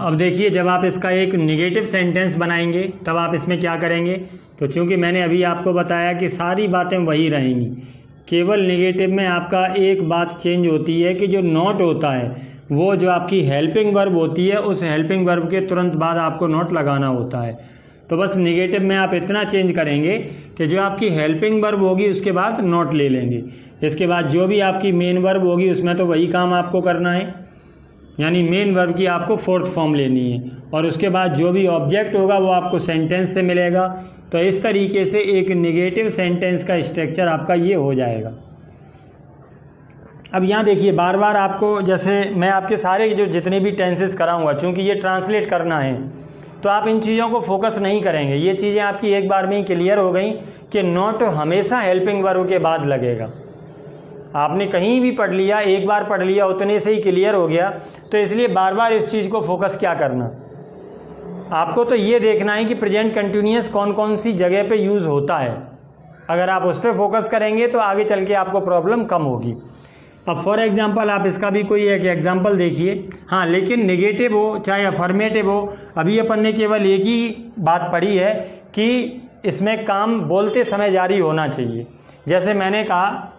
अब देखिए, जब आप इसका एक नेगेटिव सेंटेंस बनाएंगे तब आप इसमें क्या करेंगे, तो चूंकि मैंने अभी आपको बताया कि सारी बातें वही रहेंगी, केवल नेगेटिव में आपका एक बात चेंज होती है कि जो नॉट होता है वो जो आपकी हेल्पिंग वर्ब होती है उस हेल्पिंग वर्ब के तुरंत बाद आपको नॉट लगाना होता है। तो बस नेगेटिव में आप इतना चेंज करेंगे कि जो आपकी हेल्पिंग वर्ब होगी उसके बाद नॉट ले लेंगे, इसके बाद जो भी आपकी मेन वर्ब होगी उसमें तो वही काम आपको करना है, यानी मेन वर्ब की आपको फोर्थ फॉर्म लेनी है, और उसके बाद जो भी ऑब्जेक्ट होगा वो आपको सेंटेंस से मिलेगा। तो इस तरीके से एक नेगेटिव सेंटेंस का स्ट्रक्चर आपका ये हो जाएगा। अब यहाँ देखिए, बार बार आपको, जैसे मैं आपके सारे जो जितने भी टेंसेस कराऊंगा, चूँकि ये ट्रांसलेट करना है तो आप इन चीज़ों को फोकस नहीं करेंगे, ये चीज़ें आपकी एक बार में ही क्लियर हो गई कि नॉट हमेशा हेल्पिंग वर्ब के बाद लगेगा। आपने कहीं भी पढ़ लिया, एक बार पढ़ लिया, उतने से ही क्लियर हो गया, तो इसलिए बार बार इस चीज़ को फोकस क्या करना, आपको तो ये देखना है कि प्रेजेंट कंटिन्यूअस कौन कौन सी जगह पे यूज़ होता है। अगर आप उस पर फोकस करेंगे तो आगे चल के आपको प्रॉब्लम कम होगी। अब फॉर एग्जांपल आप इसका भी कोई एक एग्जांपल देखिए। हाँ, लेकिन नेगेटिव हो चाहे अफर्मेटिव हो, अभी अपन ने केवल एक ही बात पढ़ी है कि इसमें काम बोलते समय जारी होना चाहिए। जैसे मैंने कहा,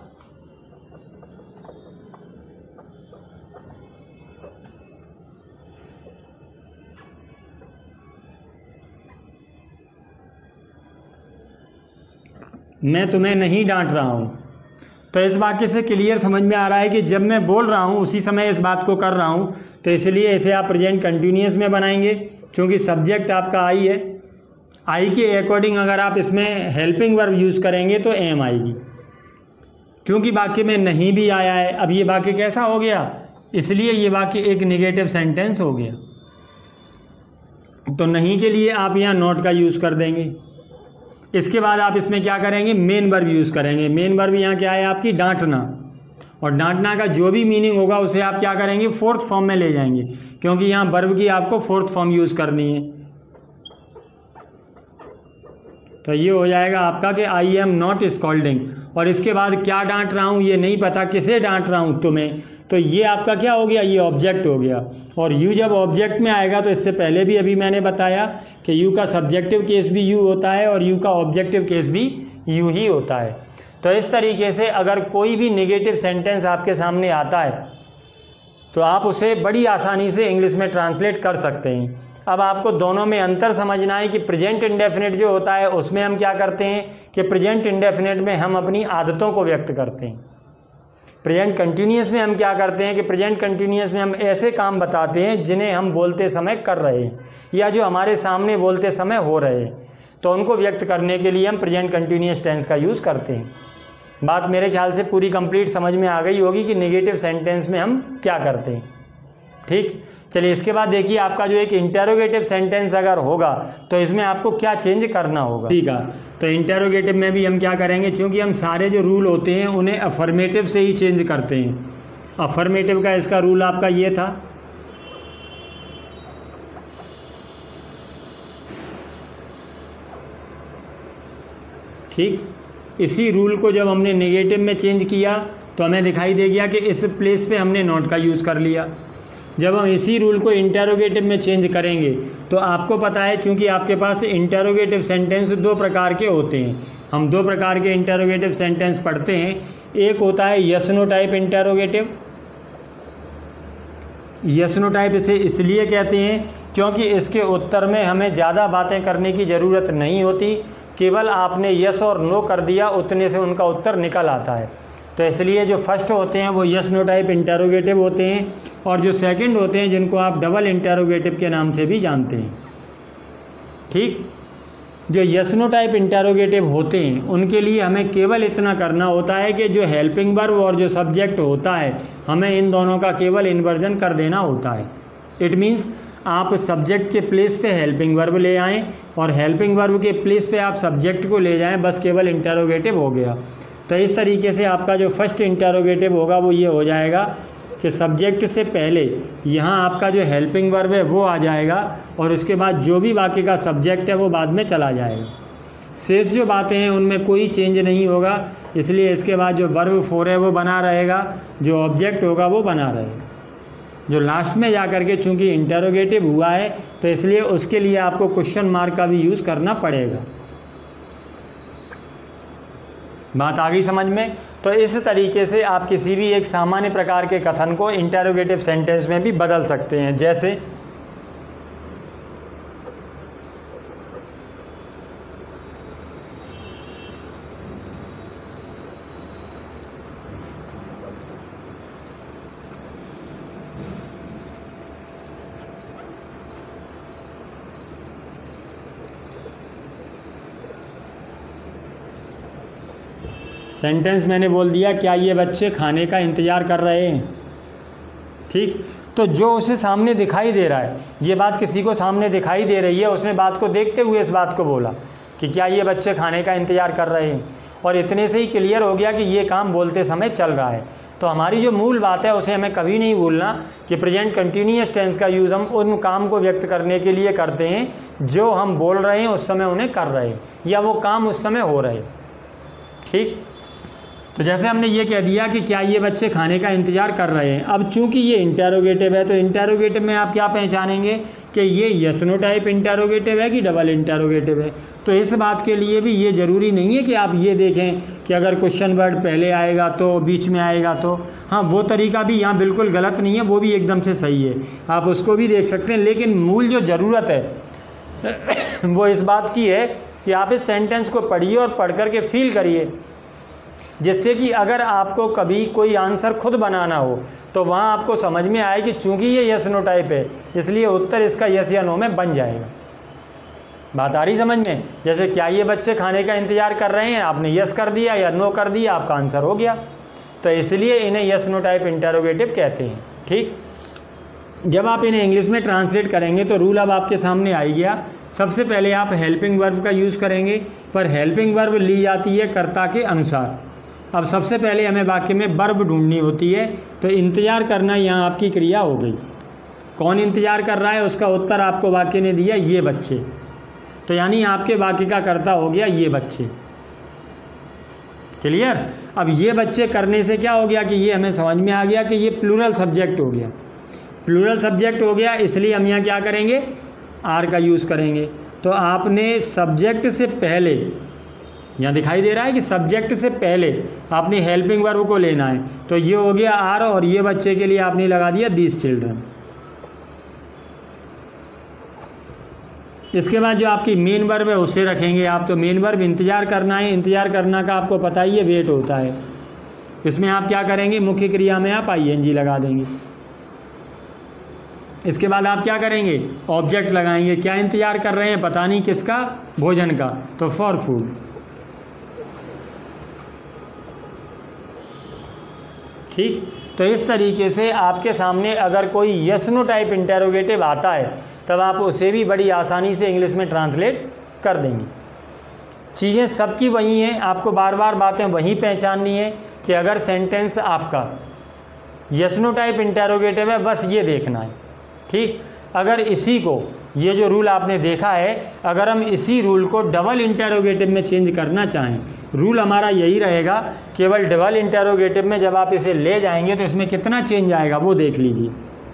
मैं तुम्हें नहीं डांट रहा हूं, तो इस वाक्य से क्लियर समझ में आ रहा है कि जब मैं बोल रहा हूं उसी समय इस बात को कर रहा हूं, तो इसलिए इसे आप प्रेजेंट कंटिन्यूअस में बनाएंगे, क्योंकि सब्जेक्ट आपका आई है। आई के अकॉर्डिंग अगर आप इसमें हेल्पिंग वर्ब यूज़ करेंगे तो एम आएगी, क्योंकि वाक्य में नहीं भी आया है। अब ये वाक्य कैसा हो गया, इसलिए ये वाक्य एक नेगेटिव सेंटेंस हो गया। तो नहीं के लिए आप यहाँ नॉट का यूज़ कर देंगे। इसके बाद आप इसमें क्या करेंगे, मेन वर्ब यूज़ करेंगे। मेन वर्ब यहाँ क्या है आपकी, डांटना, और डांटना का जो भी मीनिंग होगा उसे आप क्या करेंगे, फोर्थ फॉर्म में ले जाएंगे, क्योंकि यहाँ वर्ब की आपको फोर्थ फॉर्म यूज़ करनी है। तो ये हो जाएगा आपका कि आई एम नॉट स्कॉल्डिंग, और इसके बाद क्या डांट रहा हूँ ये नहीं पता, किसे डांट रहा हूँ, तुम्हें, तो ये आपका क्या हो गया, ये ऑब्जेक्ट हो गया। और यू जब ऑब्जेक्ट में आएगा तो इससे पहले भी अभी मैंने बताया कि यू का सब्जेक्टिव केस भी यू होता है और यू का ऑब्जेक्टिव केस भी यू ही होता है। तो इस तरीके से अगर कोई भी नेगेटिव सेंटेंस आपके सामने आता है तो आप उसे बड़ी आसानी से इंग्लिश में ट्रांसलेट कर सकते हैं। अब आपको दोनों में अंतर समझना है कि प्रेजेंट इंडेफिनिट जो होता है उसमें हम क्या करते हैं कि प्रेजेंट इंडेफिनिट में हम अपनी आदतों को व्यक्त करते हैं। प्रेजेंट कंटिन्यूअस में हम क्या करते हैं कि प्रेजेंट कंटिन्यूअस में हम ऐसे काम बताते हैं जिन्हें हम बोलते समय कर रहे हैं या जो हमारे सामने बोलते समय हो रहे हैं, तो उनको व्यक्त करने के लिए हम प्रेजेंट कंटिन्यूअस टेंस का यूज़ करते हैं। बात मेरे ख्याल से पूरी कंप्लीट समझ में आ गई होगी कि नेगेटिव सेंटेंस में हम क्या करते हैं। ठीक, चलिए इसके बाद देखिए, आपका जो एक इंटेरोगेटिव सेंटेंस अगर होगा तो इसमें आपको क्या चेंज करना होगा। ठीक है, तो इंटेरोगेटिव में भी हम क्या करेंगे, क्योंकि हम सारे जो रूल होते हैं उन्हें अफर्मेटिव से ही चेंज करते हैं। अफर्मेटिव का इसका रूल आपका ये था, ठीक, इसी रूल को जब हमने नेगेटिव में चेंज किया तो हमें दिखाई दे गया कि इस प्लेस पे हमने नॉट का यूज़ कर लिया। जब हम इसी रूल को इंटेरोगेटिव में चेंज करेंगे तो आपको पता है, क्योंकि आपके पास इंटेरोगेटिव सेंटेंस दो प्रकार के होते हैं, हम दो प्रकार के इंटेरोगेटिव सेंटेंस पढ़ते हैं। एक होता है yes no type interrogative. Yes no type इसे इसलिए कहते हैं क्योंकि इसके उत्तर में हमें ज़्यादा बातें करने की ज़रूरत नहीं होती, केवल आपने यस और नो कर दिया, उतने से उनका उत्तर निकल आता है। तो इसलिए जो फर्स्ट होते हैं वो यस नो टाइप इंटेरोगेटिव होते हैं, और जो सेकंड होते हैं जिनको आप डबल इंटेरोगेटिव के नाम से भी जानते हैं। ठीक, जो यस नो टाइप इंटेरोगेटिव होते हैं उनके लिए हमें केवल इतना करना होता है कि जो हेल्पिंग वर्ब और जो सब्जेक्ट होता है हमें इन दोनों का केवल इन्वर्जन कर देना होता है। इट मीन्स आप सब्जेक्ट के प्लेस पे हेल्पिंग वर्ब ले आएँ और हेल्पिंग वर्ब के प्लेस पे आप सब्जेक्ट को ले जाएं, बस केवल इंटेरोगेटिव हो गया। तो इस तरीके से आपका जो फर्स्ट इंटेरोगेटिव होगा वो ये हो जाएगा कि सब्जेक्ट से पहले यहाँ आपका जो हेल्पिंग वर्ब है वो आ जाएगा, और उसके बाद जो भी बाकी का सब्जेक्ट है वो बाद में चला जाएगा। शेष जो बातें हैं उनमें कोई चेंज नहीं होगा, इसलिए इसके बाद जो वर्ब 4 है वो बना रहेगा, जो ऑब्जेक्ट होगा वो बना रहेगा। जो लास्ट में जा कर के चूँकि इंटेरोगेटिव हुआ है तो इसलिए उसके लिए आपको क्वेश्चन मार्क का भी यूज़ करना पड़ेगा। बात आ गई समझ में? तो इस तरीके से आप किसी भी एक सामान्य प्रकार के कथन को इंटेरोगेटिव सेंटेंस में भी बदल सकते हैं। जैसे सेंटेंस मैंने बोल दिया, क्या ये बच्चे खाने का इंतज़ार कर रहे हैं? ठीक, तो जो उसे सामने दिखाई दे रहा है, ये बात किसी को सामने दिखाई दे रही है, उसने बात को देखते हुए इस बात को बोला कि क्या ये बच्चे खाने का इंतज़ार कर रहे हैं, और इतने से ही क्लियर हो गया कि ये काम बोलते समय चल रहा है। तो हमारी जो मूल बात है उसे हमें कभी नहीं भूलना कि प्रेजेंट कंटिन्यूअस टेंस का यूज़ हम उन काम को व्यक्त करने के लिए करते हैं जो हम बोल रहे हैं उस समय उन्हें कर रहे हैं, या वो काम उस समय हो रहे हैं। ठीक, तो जैसे हमने ये कह दिया कि क्या ये बच्चे खाने का इंतज़ार कर रहे हैं। अब चूंकि ये इंटेरोगेटिव है तो इंटेरोगेटिव में आप क्या पहचानेंगे कि ये यस नो टाइप इंटेरोगेटिव है कि डबल इंटेरोगेटिव है। तो इस बात के लिए भी ये ज़रूरी नहीं है कि आप ये देखें कि अगर क्वेश्चन वर्ड पहले आएगा तो बीच में आएगा तो, हाँ वो तरीका भी यहाँ बिल्कुल गलत नहीं है, वो भी एकदम से सही है, आप उसको भी देख सकते हैं। लेकिन मूल जो ज़रूरत है वो इस बात की है कि आप इस सेंटेंस को पढ़िए और पढ़ कर के फील करिए, जिससे कि अगर आपको कभी कोई आंसर खुद बनाना हो तो वहाँ आपको समझ में आए कि चूंकि ये यस नो टाइप है इसलिए उत्तर इसका यस या नो में बन जाएगा। बात आ रही समझ में? जैसे क्या ये बच्चे खाने का इंतज़ार कर रहे हैं, आपने यस कर दिया या नो कर दिया, आपका आंसर हो गया। तो इसलिए इन्हें यस नो टाइप इंटेरोगेटिव कहते हैं। ठीक, जब आप इन्हें इंग्लिश में ट्रांसलेट करेंगे तो रूल अब आपके सामने आ गया। सबसे पहले आप हेल्पिंग वर्ब का यूज़ करेंगे, पर हेल्पिंग वर्ब ली जाती है कर्ता के अनुसार। अब सबसे पहले हमें वाक्य में वर्ब ढूंढनी होती है, तो इंतज़ार करना यहाँ आपकी क्रिया हो गई। कौन इंतज़ार कर रहा है उसका उत्तर आपको वाक्य ने दिया, ये बच्चे। तो यानी आपके वाक्य का कर्ता हो गया ये बच्चे। क्लियर? अब ये बच्चे करने से क्या हो गया कि ये हमें समझ में आ गया कि ये प्लूरल सब्जेक्ट हो गया। प्लूरल सब्जेक्ट हो गया, इसलिए हम यहाँ क्या करेंगे, आर का यूज़ करेंगे। तो आपने सब्जेक्ट से पहले, यहाँ दिखाई दे रहा है कि सब्जेक्ट से पहले आपने हेल्पिंग वर्ब को लेना है, तो ये हो गया आर, और ये बच्चे के लिए आपने लगा दिया दीज चिल्ड्रन। इसके बाद जो आपकी मेन वर्ब है उसे रखेंगे आप। तो मेन वर्ब इंतज़ार करना है, इंतज़ार करना का आपको पता ही है वेट होता है। इसमें आप क्या करेंगे, मुख्य क्रिया में आप आईएनजी लगा देंगे। इसके बाद आप क्या करेंगे, ऑब्जेक्ट लगाएंगे। क्या इंतज़ार कर रहे हैं, पता नहीं किसका, भोजन का, तो फॉर फूड। ठीक, तो इस तरीके से आपके सामने अगर कोई यस नो टाइप इंटेरोगेटिव आता है तब आप उसे भी बड़ी आसानी से इंग्लिश में ट्रांसलेट कर देंगे। चीज़ें सबकी वही हैं, आपको बार बार बातें वही पहचाननी है कि अगर सेंटेंस आपका यस नो टाइप इंटेरोगेटिव है, बस ये देखना है। ठीक, अगर इसी को, ये जो रूल आपने देखा है, अगर हम इसी रूल को डबल इंटेरोगेटिव में चेंज करना चाहें, रूल हमारा यही रहेगा, केवल डबल इंटेरोगेटिव में जब आप इसे ले जाएंगे तो इसमें कितना चेंज आएगा वो देख लीजिए।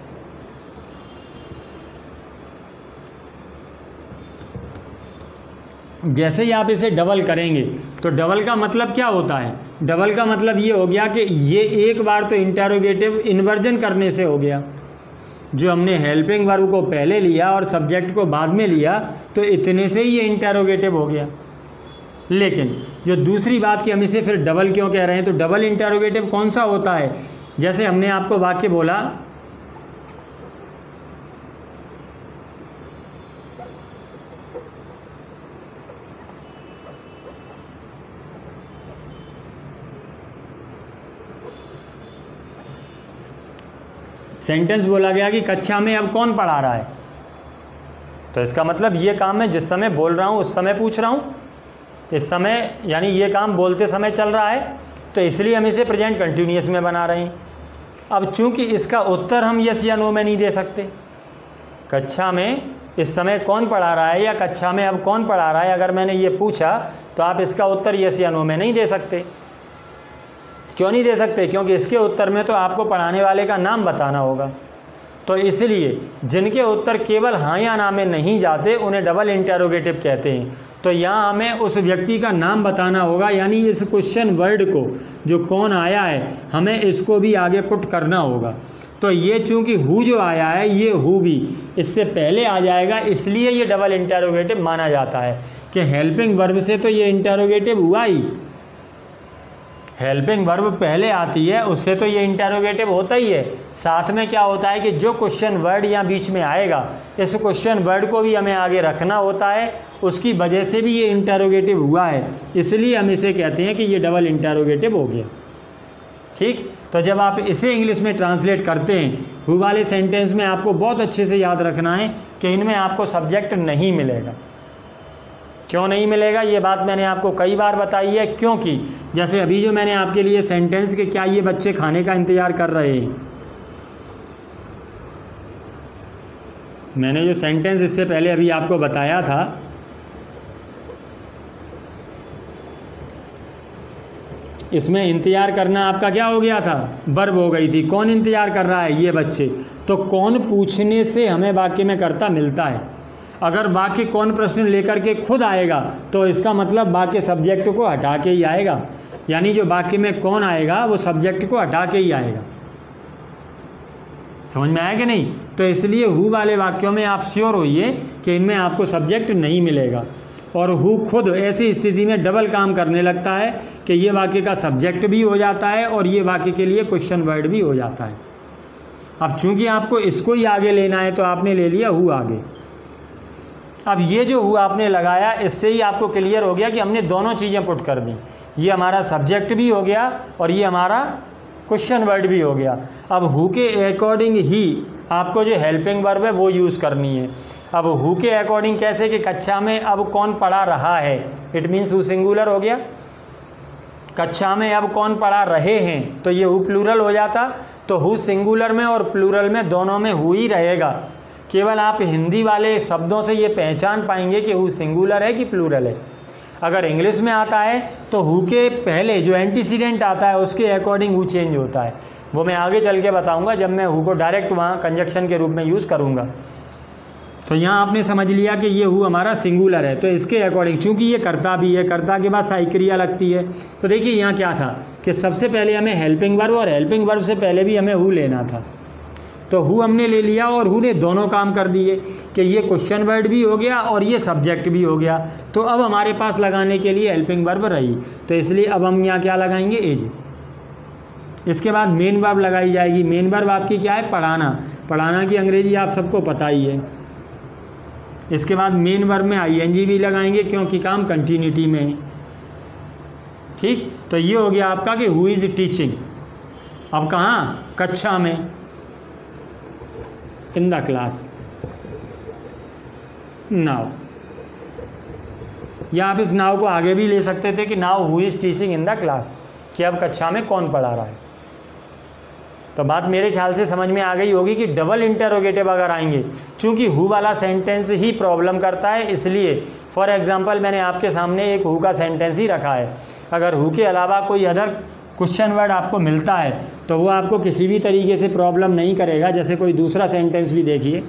जैसे ही आप इसे डबल करेंगे तो डबल का मतलब क्या होता है, डबल का मतलब ये हो गया कि ये एक बार तो इंटेरोगेटिव इन्वर्जन करने से हो गया। जो हमने हेल्पिंग वर्ब को पहले लिया और सब्जेक्ट को बाद में लिया तो इतने से ही ये इंटेरोगेटिव हो गया। लेकिन जो दूसरी बात कि हम इसे फिर डबल क्यों कह रहे हैं, तो डबल इंटेरोगेटिव कौन सा होता है, जैसे हमने आपको वाक्य बोला सेंटेंस बोला गया कि कक्षा में अब कौन पढ़ा रहा है, तो इसका मतलब ये काम मैं जिस समय बोल रहा हूँ उस समय पूछ रहा हूँ, इस समय यानी ये काम बोलते समय चल रहा है, तो इसलिए हम इसे प्रेजेंट कंटिन्यूअस में बना रहे हैं। अब चूंकि इसका उत्तर हम यस या नो में नहीं दे सकते, कक्षा में इस समय कौन पढ़ा रहा है या कक्षा में अब कौन पढ़ा रहा है, अगर मैंने ये पूछा तो आप इसका उत्तर यस या नो में नहीं दे सकते। क्यों नहीं दे सकते, क्योंकि इसके उत्तर में तो आपको पढ़ाने वाले का नाम बताना होगा। तो इसलिए जिनके उत्तर केवल हाँ या ना में नहीं जाते उन्हें डबल इंटेरोगेटिव कहते हैं। तो यहाँ हमें उस व्यक्ति का नाम बताना होगा, यानी इस क्वेश्चन वर्ड को जो कौन आया है हमें इसको भी आगे पुट करना होगा। तो ये चूंकि हु जो आया है ये हु भी इससे पहले आ जाएगा, इसलिए ये डबल इंटेरोगेटिव माना जाता है कि हेल्पिंग वर्ब से तो ये इंटेरोगेटिव हुआ ही, हेल्पिंग वर्ब पहले आती है उससे तो ये इंटेरोगेटिव होता ही है। साथ में क्या होता है कि जो क्वेश्चन वर्ड यहाँ बीच में आएगा इस क्वेश्चन वर्ड को भी हमें आगे रखना होता है, उसकी वजह से भी ये इंटेरोगेटिव हुआ है, इसलिए हम इसे कहते हैं कि ये डबल इंटेरोगेटिव हो गया। ठीक, तो जब आप इसे इंग्लिश में ट्रांसलेट करते हैं हु वाले सेंटेंस में आपको बहुत अच्छे से याद रखना है कि इनमें आपको सब्जेक्ट नहीं मिलेगा। क्यों नहीं मिलेगा ये बात मैंने आपको कई बार बताई है, क्योंकि जैसे अभी जो मैंने आपके लिए सेंटेंस के क्या ये बच्चे खाने का इंतजार कर रहे हैं, मैंने जो सेंटेंस इससे पहले अभी आपको बताया था इसमें इंतजार करना आपका क्या हो गया था, वर्ब हो गई थी। कौन इंतजार कर रहा है, ये बच्चे। तो कौन पूछने से हमें वाक्य में कर्ता मिलता है। अगर वाक्य कौन प्रश्न लेकर के खुद आएगा तो इसका मतलब वाक्य सब्जेक्ट को हटा के ही आएगा, यानी जो वाक्य में कौन आएगा वो सब्जेक्ट को हटा के ही आएगा। समझ में आया कि नहीं। तो इसलिए हु वाले वाक्यों में आप श्योर होइए कि इनमें आपको सब्जेक्ट नहीं मिलेगा, और हु खुद ऐसी स्थिति में डबल काम करने लगता है कि ये वाक्य का सब्जेक्ट भी हो जाता है और ये वाक्य के लिए क्वेश्चन वर्ड भी हो जाता है। अब चूंकि आपको इसको ही आगे लेना है तो आपने ले लिया हु आगे। अब ये जो हु आपने लगाया इससे ही आपको क्लियर हो गया कि हमने दोनों चीज़ें पुट कर दी, ये हमारा सब्जेक्ट भी हो गया और ये हमारा क्वेश्चन वर्ड भी हो गया। अब हु के अकॉर्डिंग ही आपको जो हेल्पिंग वर्ब है वो यूज़ करनी है। अब हु के अकॉर्डिंग कैसे कि कक्षा में अब कौन पढ़ा रहा है, इट मीन्स हु सिंगुलर हो गया। कक्षा में अब कौन पढ़ा रहे हैं तो ये हु प्लूरल हो जाता, तो हु सिंगुलर में और प्लूरल में दोनों में हु ही रहेगा। केवल आप हिंदी वाले शब्दों से ये पहचान पाएंगे कि हु सिंगुलर है कि प्लूरल है। अगर इंग्लिश में आता है तो हु के पहले जो एंटीसीडेंट आता है उसके अकॉर्डिंग हु चेंज होता है, वो मैं आगे चल के बताऊंगा जब मैं हु को डायरेक्ट वहाँ कंजक्शन के रूप में यूज़ करूँगा। तो यहाँ आपने समझ लिया कि ये हु हमारा सिंगुलर है, तो इसके अकॉर्डिंग चूंकि ये कर्ता भी है, कर्ता के बाद सहायक क्रिया लगती है। तो देखिए यहाँ क्या था कि सबसे पहले हमें हेल्पिंग वर्ब और हेल्पिंग वर्ब से पहले भी हमें हु लेना था, तो हु हमने ले लिया और हु ने दोनों काम कर दिए कि ये क्वेश्चन वर्ड भी हो गया और ये सब्जेक्ट भी हो गया। तो अब हमारे पास लगाने के लिए हेल्पिंग वर्ब रही, तो इसलिए अब हम यहाँ क्या लगाएंगे, एज। इसके बाद मेन वर्ब लगाई जाएगी। मेन वर्ब आपकी क्या है, पढ़ाना। पढ़ाना की अंग्रेजी आप सबको पता ही है। इसके बाद मेन वर्ब में आईएनजी भी लगाएंगे क्योंकि काम कंटिन्यूटी में है। ठीक, तो ये हो गया आपका कि हु इज़ टीचिंग। अब कहाँ, कक्षा में, इन द क्लास। नाउ, या आप इस नाउ को आगे भी ले सकते थे कि now who is teaching in the class, कि अब कक्षा में कौन पढ़ा रहा है। तो बात मेरे ख्याल से समझ में आ गई होगी कि डबल इंटरोगेटिव अगर आएंगे, चूंकि हु वाला सेंटेंस ही प्रॉब्लम करता है, इसलिए फॉर एग्जांपल मैंने आपके सामने एक हु का सेंटेंस ही रखा है। अगर हु के अलावा कोई अदर क्वेश्चन वर्ड आपको मिलता है तो वो आपको किसी भी तरीके से प्रॉब्लम नहीं करेगा। जैसे कोई दूसरा सेंटेंस भी देखिए,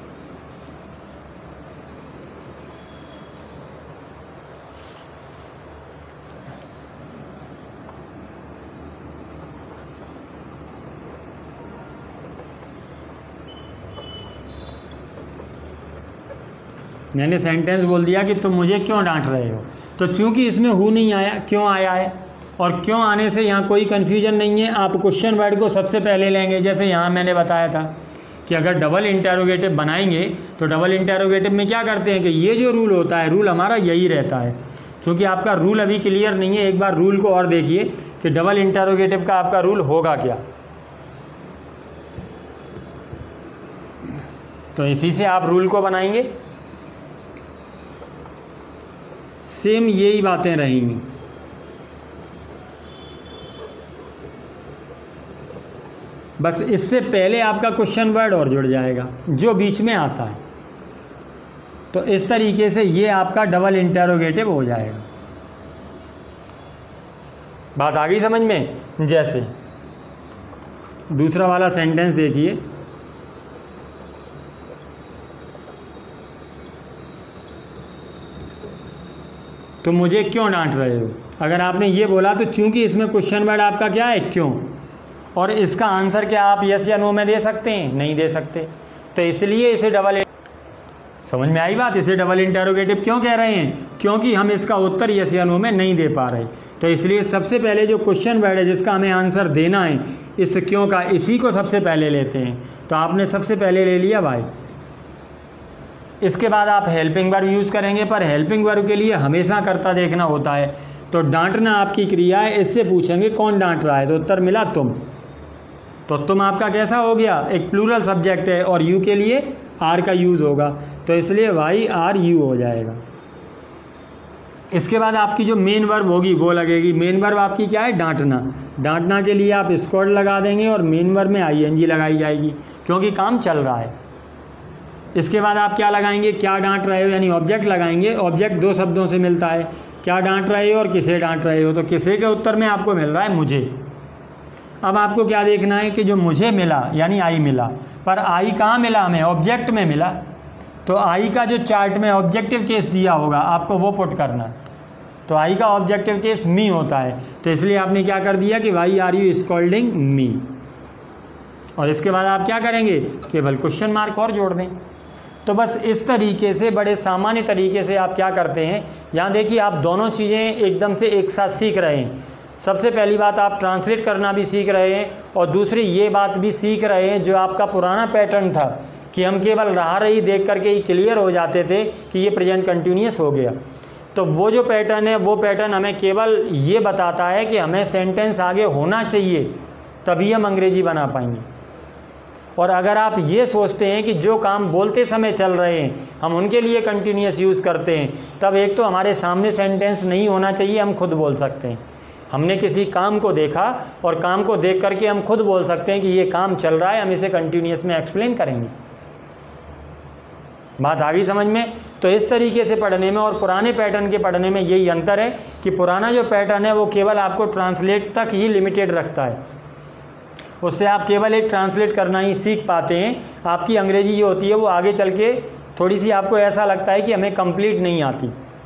मैंने सेंटेंस बोल दिया कि तुम मुझे क्यों डांट रहे हो, तो चूंकि इसमें हु नहीं आया, क्यों आया है, और क्यों आने से यहाँ कोई कन्फ्यूजन नहीं है। आप क्वेश्चन वर्ड को सबसे पहले लेंगे, जैसे यहाँ मैंने बताया था कि अगर डबल इंटेरोगेटिव बनाएंगे तो डबल इंटेरोगेटिव में क्या करते हैं कि ये जो रूल होता है, रूल हमारा यही रहता है। क्योंकि आपका रूल अभी क्लियर नहीं है, एक बार रूल को और देखिए कि डबल इंटेरोगेटिव का आपका रूल होगा क्या। तो इसी से आप रूल को बनाएंगे, सेम यही बातें रहेंगी। बस इससे पहले आपका क्वेश्चन वर्ड और जुड़ जाएगा जो बीच में आता है। तो इस तरीके से ये आपका डबल इंटेरोगेटिव हो जाएगा। बात आ गई समझ में। जैसे दूसरा वाला सेंटेंस देखिए, तुम मुझे क्यों डांट रहे हो। अगर आपने ये बोला तो चूंकि इसमें क्वेश्चन वर्ड आपका क्या है, क्यों, और इसका आंसर क्या आप यस या नो में दे सकते हैं, नहीं दे सकते। तो इसलिए इसे डबल, समझ में आई बात, इसे डबल इंटरोगेटिव क्यों कह रहे हैं, क्योंकि हम इसका उत्तर यस या नो में नहीं दे पा रहे। तो इसलिए सबसे पहले जो क्वेश्चन वर्ड है जिसका हमें आंसर देना है इस क्यों का, इसी को सबसे पहले लेते हैं। तो आपने सबसे पहले ले लिया भाई। इसके बाद आप हेल्पिंग वर्ब यूज़ करेंगे, पर हेल्पिंग वर्ब के लिए हमेशा कर्ता देखना होता है। तो डांटना आपकी क्रिया है, इससे पूछेंगे कौन डांट रहा है, तो उत्तर मिला तुम। तो तुम आपका कैसा हो गया, एक प्लूरल सब्जेक्ट है, और यू के लिए आर का यूज़ होगा, तो इसलिए वाई आर यू हो जाएगा। इसके बाद आपकी जो मेन वर्ब होगी वो लगेगी। मेन वर्ब आपकी क्या है, डांटना। डांटना के लिए आप स्क्वाड लगा देंगे और मेन वर्ब में आईएनजी लगाई जाएगी, क्योंकि काम चल रहा है। इसके बाद आप क्या लगाएंगे, क्या डांट रहे हो, यानी ऑब्जेक्ट लगाएंगे। ऑब्जेक्ट दो शब्दों से मिलता है, क्या डांट रहे हो और किसे डांट रहे हो। तो किसे के उत्तर में आपको मिल रहा है मुझे। अब आपको क्या देखना है कि जो मुझे मिला यानी आई मिला, पर आई कहाँ मिला हमें, ऑब्जेक्ट में मिला। तो आई का जो चार्ट में ऑब्जेक्टिव केस दिया होगा आपको वो पुट करना है। तो आई का ऑब्जेक्टिव केस मी होता है, तो इसलिए आपने क्या कर दिया कि why are you scolding me. और इसके बाद आप क्या करेंगे, केवल क्वेश्चन मार्क और जोड़ दें। तो बस इस तरीके से, बड़े सामान्य तरीके से आप क्या करते हैं। यहाँ देखिए आप दोनों चीज़ें एकदम से एक साथ सीख रहे हैं। सबसे पहली बात आप ट्रांसलेट करना भी सीख रहे हैं, और दूसरी ये बात भी सीख रहे हैं जो आपका पुराना पैटर्न था कि हम केवल रहा रही देख करके ही क्लियर हो जाते थे कि ये प्रेजेंट कंटिन्यूअस हो गया। तो वो जो पैटर्न है वो पैटर्न हमें केवल ये बताता है कि हमें सेंटेंस आगे होना चाहिए, तभी हम अंग्रेजी बना पाएंगे। और अगर आप ये सोचते हैं कि जो काम बोलते समय चल रहे हैं हम उनके लिए कंटिन्यूअस यूज़ करते हैं, तब एक तो हमारे सामने सेंटेंस नहीं होना चाहिए, हम खुद बोल सकते हैं। हमने किसी काम को देखा और काम को देख करके हम खुद बोल सकते हैं कि ये काम चल रहा है, हम इसे कंटिन्यूअस में एक्सप्लेन करेंगे। बात आ गई समझ में। तो इस तरीके से पढ़ने में और पुराने पैटर्न के पढ़ने में यही अंतर है कि पुराना जो पैटर्न है वो केवल आपको ट्रांसलेट तक ही लिमिटेड रखता है, उससे आप केवल एक ट्रांसलेट करना ही सीख पाते हैं। आपकी अंग्रेजी जो होती है वो आगे चल के थोड़ी सी आपको ऐसा लगता है कि हमें कंप्लीट नहीं आती।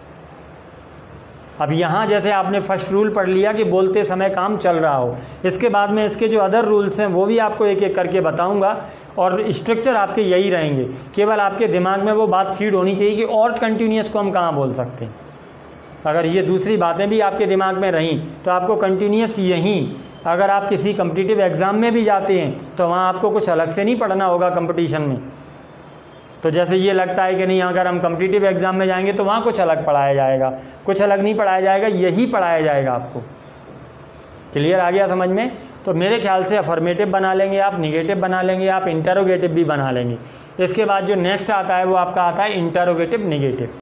अब यहाँ जैसे आपने फर्स्ट रूल पढ़ लिया कि बोलते समय काम चल रहा हो, इसके बाद में इसके जो अदर रूल्स हैं वो भी आपको एक एक करके बताऊंगा, और स्ट्रक्चर आपके यही रहेंगे। केवल आपके दिमाग में वो बात फीड होनी चाहिए कि और कंटिन्यूअस को हम कहाँ बोल सकते हैं। अगर ये दूसरी बातें भी आपके दिमाग में रहीं तो आपको कंटिन्यूअस यहीं, अगर आप किसी कम्पिटिटिव एग्ज़ाम में भी जाते हैं तो वहाँ आपको कुछ अलग से नहीं पढ़ना होगा कंपटीशन में। तो जैसे ये लगता है कि नहीं अगर हम कम्पिटिटिव एग्ज़ाम में जाएंगे तो वहाँ कुछ अलग पढ़ाया जाएगा, कुछ अलग नहीं पढ़ाया जाएगा, यही पढ़ाया जाएगा आपको। क्लियर आ गया समझ में। तो मेरे ख्याल से अफर्मेटिव बना लेंगे आप, निगेटिव बना लेंगे आप, इंटरोगेटिव भी बना लेंगे। इसके बाद जो नेक्स्ट आता है वो आपका आता है इंटरोगेटिव निगेटिव।